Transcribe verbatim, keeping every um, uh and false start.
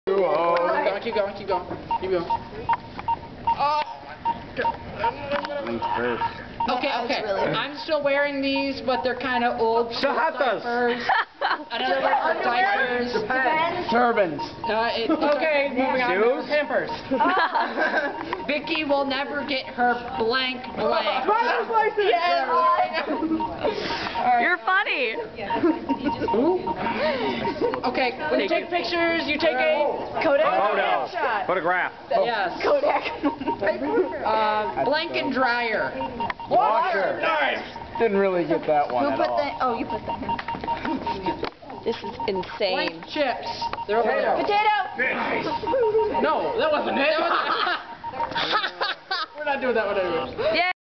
Oh, keep going, keep going, keep going. Oh. Okay, okay. I'm still wearing these, but they're kind of old. Diapers. Another word for diapers. Depends. Turbans. Uh, it, okay, moving on. Shoes? Pampers. Oh. Vicky will never get her blank blank. Driver's license. Yes. Right. You're funny. Okay, when you take pictures, you take a Kodak. Photo. Shot. Photograph. Yes. Kodak. Uh, blank and dryer. Washer. Nice. Didn't really get that one Who at put all. that? Oh, you put that here. This is insane. Blank chips. They're over there. Potato. No, that wasn't it. That wasn't We're not doing that one anymore. Yeah.